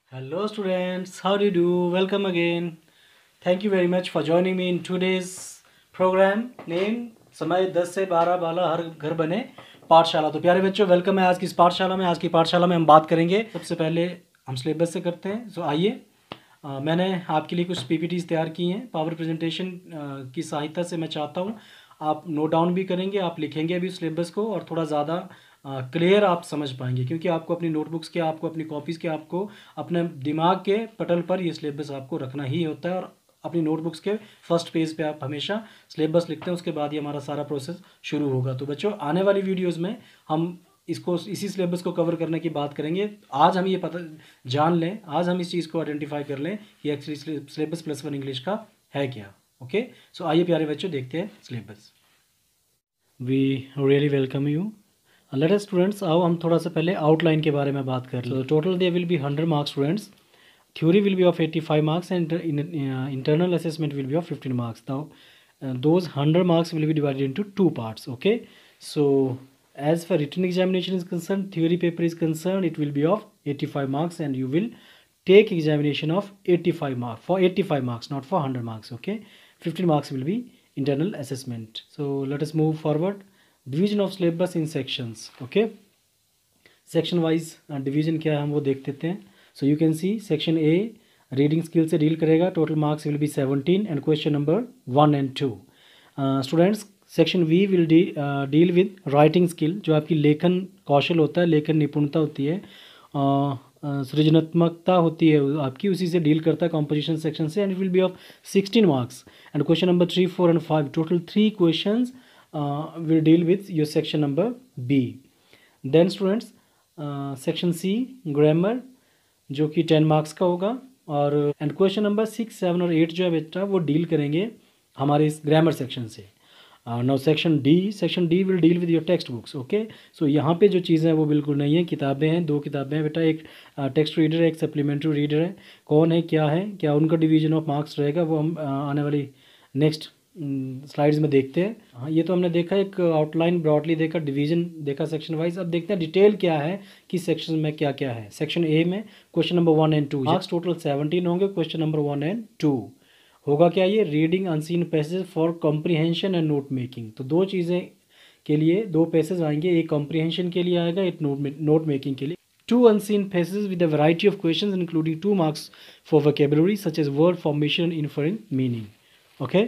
Hello students, how do you do? Welcome again. Thank you very much for joining me in today's program name समय 10 से 12 वाला हर घर बने पाठशाला। तो प्यारे बच्चों, वेलकम है आज की इस पाठशाला में। आज की पाठशाला में हम बात करेंगे, सबसे पहले हम सिलेबस से करते हैं। सो आइए, मैंने आपके लिए कुछ पीपीटीज तैयार की हैं पावर प्रेजेंटेशन की सहायता से। मैं चाहता हूँ आप नोट डाउन भी करेंगे, आप लिखेंगे भी सिलेबस को, और थोड़ा ज़्यादा क्लियर आप समझ पाएंगे, क्योंकि आपको अपनी नोटबुक्स के, आपको अपनी कॉपीज़ के, आपको अपने दिमाग के पटल पर ये सिलेबस आपको रखना ही होता है। और अपनी नोटबुक्स के फर्स्ट पेज पे आप हमेशा सिलेबस लिखते हैं, उसके बाद ही हमारा सारा प्रोसेस शुरू होगा। तो बच्चों, आने वाली वीडियोस में हम इसको, इसी सिलेबस को कवर करने की बात करेंगे। आज हम ये पता जान लें, आज हम इस चीज़ को आइडेंटिफाई कर लें कि एक्चुअली सिलेबस +1 इंग्लिश का है क्या। ओके, सो आइए प्यारे बच्चों, देखते हैं syllabus. We really welcome you. Let us students, आओ हम थोड़ा सा पहले आउटलाइन के बारे में बात कर लें। Total they will be 100 marks students. Theory will be of 85 marks and internal assessment will be of 15 marks. Now, those 100 marks will be divided into two parts. Okay, so as far written examination is concerned, theory paper is concerned, it will be of 85 marks, and you will take examination of 85 marks for 85 marks, not for 100 marks. Okay, 15 marks will be internal assessment. So let us move forward. Division of syllabus in sections. Okay, section wise division क्या है हम वो देख लेते हैं। So you can see section A reading skill से deal करेगा। Total marks will be 17 and question number 1 and 2। Students, section B will deal with writing skill, जो आपकी लेखन कौशल होता है, लेखन निपुणता होती है, सृजनात्मकता होती है आपकी, उसी से डील करता है कॉम्पोजिशन सेक्शन से, and it will be of 16 marks. And question number 3, 4 and 5, total 3 question will deal with your section number B. Then students, section C grammar, जो कि 10 मार्क्स का होगा, और एंड क्वेश्चन नंबर 6, 7 और 8 जो है बेटा वो डील करेंगे हमारे इस ग्रामर सेक्शन से। Now section D will deal with your text books. Okay, so यहाँ पे जो चीज़ें हैं वो बिल्कुल नहीं है। किताबें हैं, 2 किताबें हैं बेटा, एक टेक्स्ट रीडर है, एक सप्लीमेंट्री रीडर है। कौन है, क्या उनका डिवीजन ऑफ मार्क्स रहेगा, वो हम आने वाली नेक्स्ट स्लाइड्स में देखते हैं। हाँ, ये तो हमने देखा, एक आउटलाइन ब्रॉडली देखा, डिवीजन देखा सेक्शन वाइज। अब देखते हैं डिटेल क्या है कि सेक्शन में क्या क्या है। सेक्शन ए में question number 1 and 2 marks total 17 होंगे। क्वेश्चन नंबर 1 and 2 होगा क्या, ये reading unseen passage for comprehension and note making. तो 2 चीज़ें के लिए 2 पैसेज आएंगे, एक कॉम्प्रीहेंशन के लिए आएगा, एक नोट मेकिंग के लिए। 2 unseen passages with a variety of questions including 2 marks for vocabulary such as word formation and inferring meaning. Okay,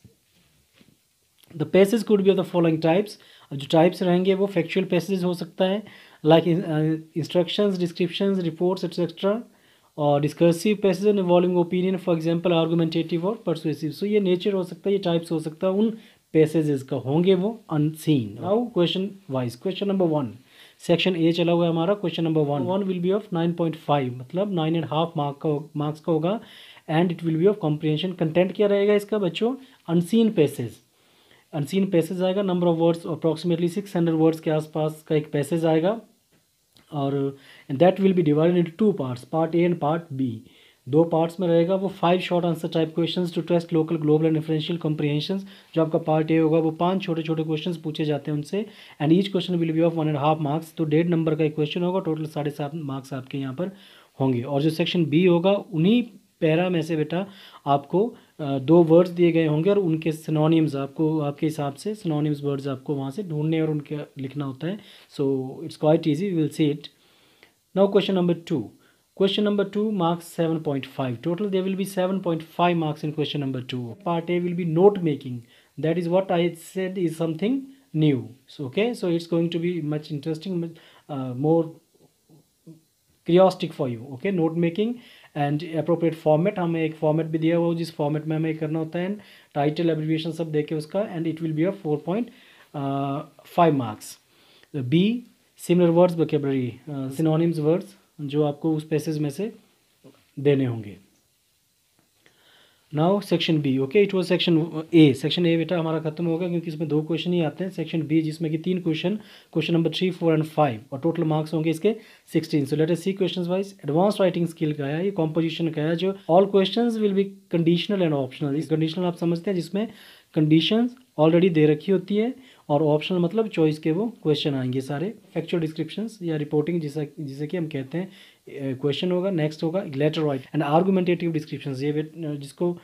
the passage could be of the following types. अब जो टाइप्स रहेंगे वो फैक्चुअल पैसेज हो सकता है, like instructions, descriptions, reports etcetera, और discursive passage involving opinion, for example argumentative और persuasive. So ये नेचर हो सकता है, ये टाइप्स हो सकता है उन पैसेजेस का, होंगे वो unseen. Now question wise, question number 1 section A चला हुआ है हमारा। Question number 1 will be of 9.5, मतलब 9.5 मार्क्स का होगा, and it will be of comprehension. Content क्या रहेगा इसका बच्चों, अनसीन पैसेज। अनसीन पैसेज आएगा, number of words approximately 600 words के आसपास का एक पैसेज आएगा, और that will be divided into 2 parts, part A and part B. 2 parts में रहेगा वो 5 short answer type questions to test local, global and differential comprehensions. जो आपका पार्ट ए होगा वो 5 छोटे छोटे क्वेश्चंस पूछे जाते हैं उनसे, and each question will be of 1.5 marks. तो 1.5 नंबर का एक क्वेश्चन होगा, टोटल 7.5 मार्क्स आपके यहाँ पर होंगे। और जो सेक्शन बी होगा, उन्हीं पैरा में से बेटा आपको 2 वर्ड्स दिए गए होंगे, और उनके सिनोनिम्स आपको, आपके हिसाब से सिनोनिम्स वर्ड्स आपको वहाँ से ढूंढने और उनके लिखना होता है। So it's quite easy, we will see it. Now question number 2, question number 2 marks 7.5, total there will be 7.5 marks in question number 2। Part A will be note making, that is what I said is something new. So okay, so it's going to be much interesting, more क्रियोस्टिक for you. Okay, note making and appropriate format, हमें एक format भी दिया हुआ जिस format में हमें करना होता है, टाइटल, एब्रिविएशन सब देके उसका, and it will be of 4.5 marks. B similar words vocabulary, synonyms words जो आपको उस पैसेज में से देने होंगे। Now section B. Okay, it was section A. Section A बेटा हमारा खत्म होगा, क्योंकि इसमें 2 क्वेश्चन ही आते हैं। सेक्शन बी जिसमें कि 3 क्वेश्चन, क्वेश्चन नंबर 3, 4 and 5, और टोटल मार्क्स होंगे इसके 16। So let us see questions wise. Advance writing skill का है, ये कॉम्पोजिशन का है, जो all questions will be conditional and optional. इस कंडीशनल आप समझते हैं, जिसमें कंडीशंस ऑलरेडी दे रखी होती है, और ऑप्शनल मतलब चॉइस के वो क्वेश्चन आएंगे सारे। फैक्चुअल डिस्क्रिप्शंस या रिपोर्टिंग जिसे कि हम कहते हैं क्वेश्चन होगा। नेक्स्ट होगा letter write and argumentative descriptions, ये जिसको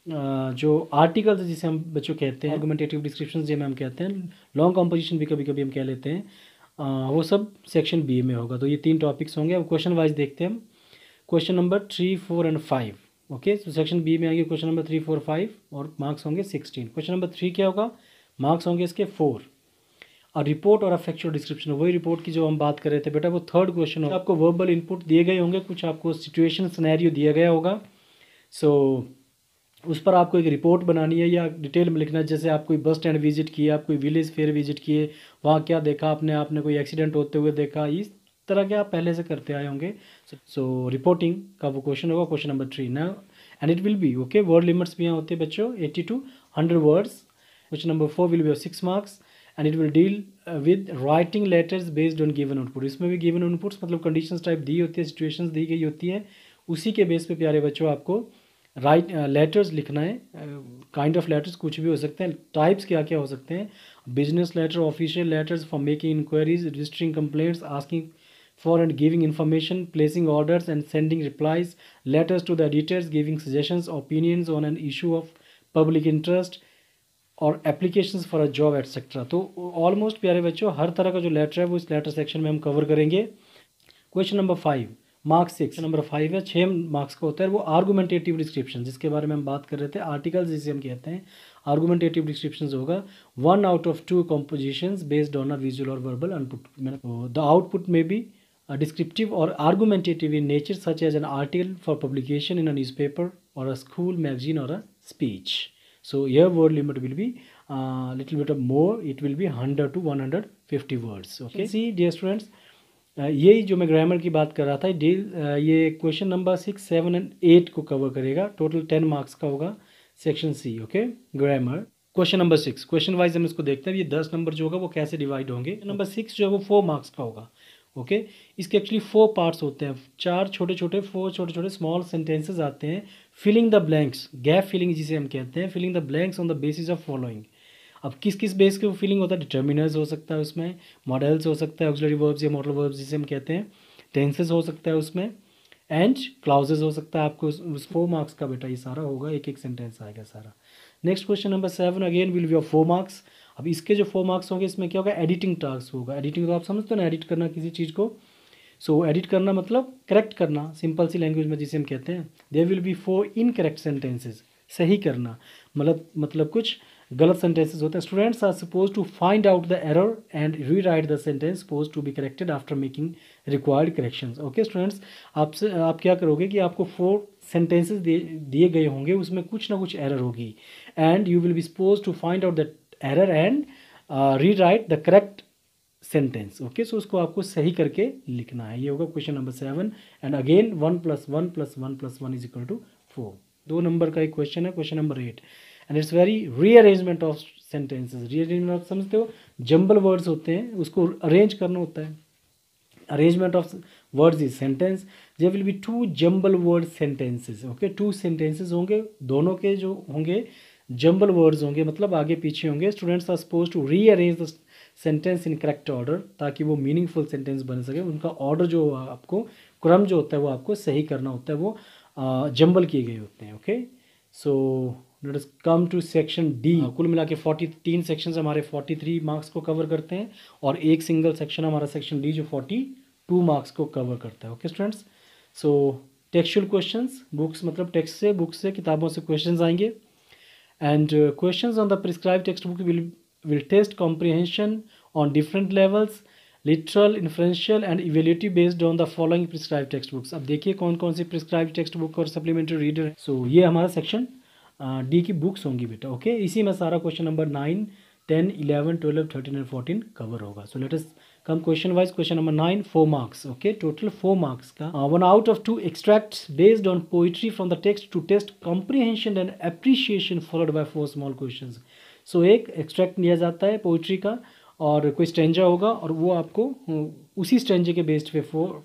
जो आर्टिकल्स जिसे हम बच्चों कहते हैं, आर्गुमेंटेटिव डिस्क्रिप्शंस जिसे हम कहते हैं, लॉन्ग कॉम्पोजिशन भी कभी कभी हम कह लेते हैं, वो सब सेक्शन बी में होगा। तो ये 3 टॉपिक्स होंगे। अब क्वेश्चन वाइज देखते हैं हम। Question number 3, 4 and 5। ओके, तो सेक्शन बी में आएंगे क्वेश्चन नंबर 3, 4, 5 और मार्क्स होंगे 16। क्वेश्चन नंबर 3 क्या होगा, मार्क्स होंगे इसके 4। और रिपोर्ट और फैक्चुअल डिस्क्रिप्शन, वही रिपोर्ट की जो हम बात कर रहे थे बेटा, वो थर्ड क्वेश्चन होगा। आपको वर्बल इनपुट दिए गए होंगे, कुछ आपको सिचुएशन सिनेरियो दिया गया होगा। सो उस पर आपको एक रिपोर्ट बनानी है या डिटेल में लिखना है। जैसे आप कोई बस स्टैंड विजिट किए, आप कोई विलेज फेयर विजिट किए, वहाँ क्या देखा आपने कोई एक्सीडेंट होते हुए देखा, इस तरह के आप पहले से करते आए होंगे। सो रिपोर्टिंग का वो क्वेश्चन होगा, क्वेश्चन नंबर 3 ना। And it will be okay, word limits भी यहाँ होते हैं बच्चों, 80 to 100 words. Question number 4 will be of 6 marks and it will deal with writing letters based on given output. इसमें भी गिवन आउटपुट्स मतलब कंडीशंस टाइप दी होती है, सिचुएशंस दी गई होती है, उसी के बेस पे प्यारे बच्चों आपको राइट लेटर्स लिखना है। काइंड ऑफ लेटर्स कुछ भी हो सकते हैं, टाइप्स क्या क्या हो सकते हैं, business letter, official letters for making inquiries, registering complaints, asking for and giving information, placing orders and sending replies, letters to the editors, giving suggestions, opinions on an issue of public interest और applications for a job etc. तो almost प्यारे बच्चों हर तरह का जो letter है वो इस लेटर सेक्शन में हम कवर करेंगे। क्वेश्चन नंबर 5 मार्क्स 6, नंबर 5 है, 6 मार्क्स का होता है। वो आर्गुमेंटेटिव डिस्क्रिप्शन जिसके बारे में हम बात कर रहे थे, आर्टिकल्स जिसे हम कहते हैं, आर्गुमेंटेटिव डिस्क्रिप्शन होगा। 1 out of 2 compositions based on a visual or verbal input. The output may be descriptive or argumentative in nature, such as an article for publication in a newspaper or a school magazine or a speech. So your word limit will be little bit of more, it will be 100 to 150 words. Okay, see dear students, यही जो मैं grammar की बात कर रहा था, ये question number 6, 7 and 8 को कवर करेगा। टोटल 10 मार्क्स का होगा section C. Okay, grammar. Question number 6 question wise हम इसको देखते हैं, ये 10 नंबर जो होगा वो कैसे डिवाइड होंगे। नंबर 6 जो है वो 4 मार्क्स का होगा। ओके, इसके एक्चुअली 4 पार्ट्स होते हैं, 4 छोटे छोटे स्मॉल सेंटेंसेस आते हैं। Filling the blanks, gap filling जिसे हम कहते हैं, filling the blanks on the basis of following. अब किस किस बेस के फिलिंग होता है, डिटर्मिनर्स हो सकता है उसमें, मॉडल्स हो सकता है, ऑक्सिलरी वर्ब्स या मॉडल वर्ब्स जिसे हम कहते हैं, टेंसेस हो सकता है उसमें, एंड क्लाउजेस हो सकता है। आपको उस 4 मार्क्स का बेटा ये सारा होगा, एक एक सेंटेंस आएगा सारा। Next question number 7 again will be of 4 marks. अब इसके जो 4 मार्क्स होंगे इसमें क्या होगा, एडिटिंग टास्क होगा। एडिटिंग तो आप समझते हो ना, एडिट करना किसी चीज़ को। सो एडिट करना मतलब करेक्ट करना, सिंपल सी लैंग्वेज में जिसे हम कहते हैं। There will be 4 incorrect sentences, सही करना मतलब कुछ गलत सेंटेंसेस होते हैं। Students are suppose to find out the error and rewrite the sentence suppose to be corrected after making required corrections. Okay students, आप क्या करोगे कि आपको 4 सेंटेंसेस दिए गए होंगे, उसमें कुछ ना कुछ एरर होगी, and you will be suppose to find out that error and rewrite the correct sentence. Okay, so उसको आपको सही करके लिखना है। ये होगा question number 7 and again 1 + 1 + 1 + 1 = 4। 2 number का एक क्वेश्चन है, question number 8 and it's very rearrangement of sentences. Rearrangement आप समझते हो, जंबल वर्ड्स होते हैं उसको अरेंज करना होता है। Arrangement of words is sentence. There will be 2 jumble word sentences. Okay, 2 sentences होंगे, दोनों के जो होंगे जंबल वर्ड्स होंगे, मतलब आगे पीछे होंगे। Students are suppose to rearrange the sentence in correct order ताकि वो मीनिंगफुल सेंटेंस बन सके। उनका ऑर्डर जो आपको, क्रम जो होता है वो आपको सही करना होता है, वो जंबल किए गए होते हैं। Okay, so let us come to section D. कुल मिला के 43 सेक्शंस हमारे 43 मार्क्स को कवर करते हैं, और एक सिंगल सेक्शन हमारा सेक्शन डी जो 42 मार्क्स को कवर करता है। Okay students, so textual questions, books मतलब टेक्स्ट से, बुक्स से, किताबों से क्वेश्चंस आएंगे, and questions on the prescribed text book will test comprehension on different levels, literal, inferential and evaluative based on the following prescribed textbooks। अब देखिए कौन कौन सी प्रिस्क्राइब टेक्स्ट बुक और सप्लीमेंट्री रीडर है। सो ये हमारा सेक्शन डी की बुक्स होंगी बेटा। ओके, इसी में सारा क्वेश्चन नंबर 9, 10, 11, 12, 13 एंड 14 कवर होगा। So let us come question wise. Question number 9 4 marks. Okay, total 4 marks का। 1 out of 2 extracts based on poetry from the text to test comprehension and appreciation followed by 4 small questions। सो एक extract लिया जाता है poetry का, और कोई stanza होगा, और वो आपको उसी स्टेंजे के बेस्ड पे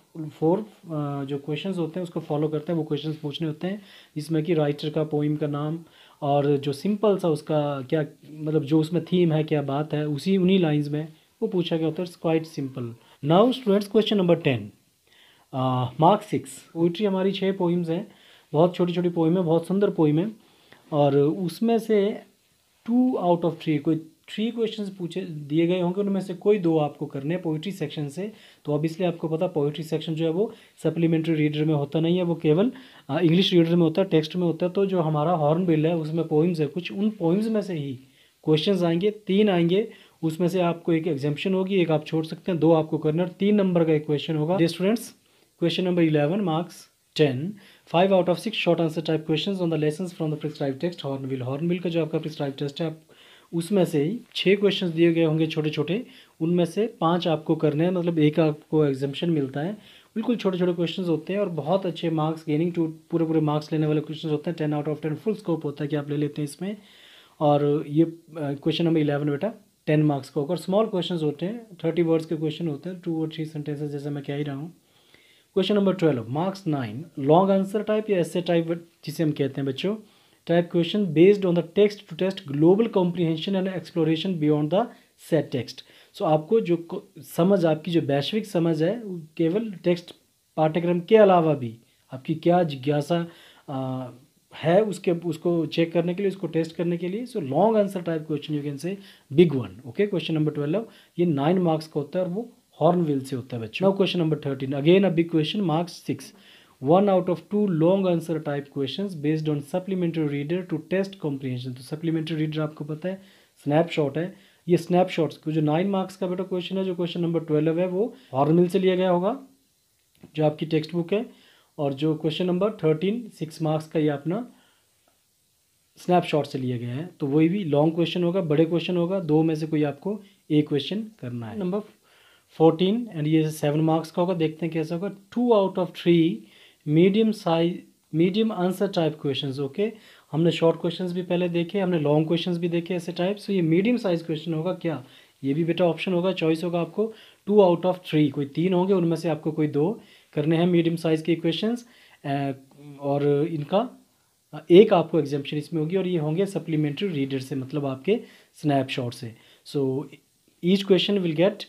फोर जो क्वेश्चंस होते हैं उसको फॉलो करते हैं। वो क्वेश्चंस पूछने होते हैं जिसमें कि राइटर का, पोइम का नाम, और जो सिंपल सा उसका क्या मतलब जो उसमें थीम है, क्या बात है, उसी उन्हीं लाइंस में वो पूछा गया होता है। It's quite simple. Now students, question number 10, mark 6। Poetry हमारी 6 पोइम्स हैं, बहुत छोटी छोटी पोइम है, बहुत सुंदर पोइम है, और उसमें से 2 आउट ऑफ 3 कोई 3 क्वेश्चंस पूछे दिए गए होंगे, उनमें से कोई 2 आपको करने हैं पोइट्री सेक्शन से। तो अब इसलिए आपको पता पोइट्री सेक्शन जो है वो सप्लीमेंट्री रीडर में होता नहीं है, वो केवल इंग्लिश रीडर में होता है, टेक्स्ट में होता है। तो जो हमारा हॉर्नबिल है उसमें पोइम्स है कुछ, उन पोइम्स में से ही क्वेश्चंस आएंगे, 3 आएंगे, उसमें से आपको एक एग्जाम्पशन होगी, एक आप छोड़ सकते हैं, 2 आपको करना है, 3 नंबर का एक क्वेश्चन होगा। Students, question number 11, marks 10, 5 out of 6 short answer type questions on the lessons from the prescribe text Hornbill. Hornbill का जो आपका प्रिस्क्राइब टेस्ट है, आप उसमें से ही 6 क्वेश्चंस दिए गए होंगे छोटे छोटे, उनमें से 5 आपको करने हैं, मतलब एक आपको एग्जाम्पशन मिलता है। बिल्कुल छोटे छोटे क्वेश्चंस होते हैं और बहुत अच्छे मार्क्स गेनिंग टू पूरे पूरे मार्क्स लेने वाले क्वेश्चंस होते हैं। 10 आउट ऑफ 10 फुल स्कोप होता है कि आप ले लेते हैं इसमें। और ये क्वेश्चन नंबर 11 बेटा 10 मार्क्स का होकर स्मॉल क्वेश्चंस होते हैं, 30 वर्ड्स के क्वेश्चन होते हैं, 2 और 3 सेंटेंसेस, जैसे मैं कह ही रहा हूँ। Question number 12, marks 9, long answer type या ऐसे टाइप जिसे हम कहते हैं बच्चों, type question based on the text to test global comprehension and exploration beyond the set text. So आपको जो समझ, आपकी जो वैश्विक समझ है, केवल टेक्स्ट पाठ्यक्रम के अलावा भी आपकी क्या जिज्ञासा है उसको चेक करने के लिए, उसको टेस्ट करने के लिए। So long answer type question you can say big one. Okay, question number 12 ये 9 मार्क्स का होता है और वो हॉर्नबिल से होता है बच्चों। Now question number 13, again a big question, marks 6, 1 out of 2 long answer type questions based on supplementary reader to test comprehension. तो सप्लीमेंट्री रीडर आपको पता है स्नैपशॉट है, ये स्नैपशॉट्स को जो 9 मार्क्स का बेटा क्वेश्चन है, जो क्वेश्चन नंबर 12 है, वो हॉर्नबिल से लिया गया होगा जो आपकी टेक्स्ट बुक है, और जो क्वेश्चन नंबर 13 6 मार्क्स का ये अपना स्नैपशॉट से लिया गया है। तो वही भी लॉन्ग क्वेश्चन होगा, बड़े क्वेश्चन होगा, 2 में से कोई आपको एक क्वेश्चन करना है। नंबर 14 एंड ये 7 मार्क्स का होगा, देखते हैं कैसा होगा। 2 out of 3 medium answer type questions. Okay, हमने शॉर्ट क्वेश्चंस भी पहले देखे, हमने लॉन्ग क्वेश्चंस भी देखे ऐसे टाइप। सो ये मीडियम साइज क्वेश्चन होगा क्या, ये भी बेटा ऑप्शन होगा, चॉइस होगा आपको। 2 आउट ऑफ 3 कोई 3 होंगे, उनमें से आपको कोई 2 करने हैं मीडियम साइज़ के क्वेश्चंस, और इनका एक आपको एग्जाम्पशन इसमें होगी, और ये होंगे सप्लीमेंट्री रीडर से, मतलब आपके स्नैपशॉट से। So each question will get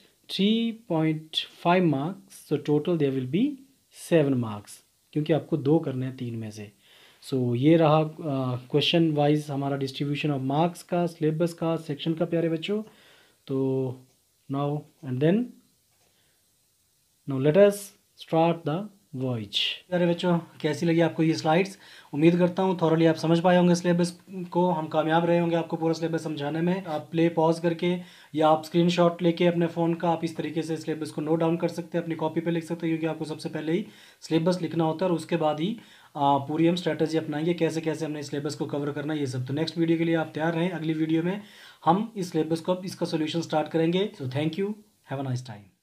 3.5 marks, so total there will be 7 marks, क्योंकि आपको 2 करने हैं 3 में से। सो ये रहा क्वेश्चन वाइज हमारा डिस्ट्रीब्यूशन ऑफ मार्क्स का, सिलेबस का, सेक्शन का प्यारे बच्चों। तो now and then now let us start the voice. प्यारे बच्चों, कैसी लगी आपको ये स्लाइड्स? उम्मीद करता हूँ थॉरली आप समझ पाए होंगे सिलेबस को, हम कामयाब रहे होंगे आपको पूरा सिलेबस समझाने में। आप प्ले पॉज करके या आप स्क्रीनशॉट लेके अपने फ़ोन का आप इस तरीके से सिलेबस को नोट डाउन कर सकते हैं, अपनी कॉपी पे लिख सकते हैं, क्योंकि आपको सबसे पहले ही सिलेबस लिखना होता है और उसके बाद ही पूरी हम स्ट्रैटेजी अपनाएंगे कैसे कैसे हमने सिलेबस को कवर करना है ये सब। तो नेक्स्ट वीडियो के लिए आप तैयार रहें, अगली वीडियो में हम इस सिलेबस को इसका सोल्यूशन स्टार्ट करेंगे। So thank you, have a nice time.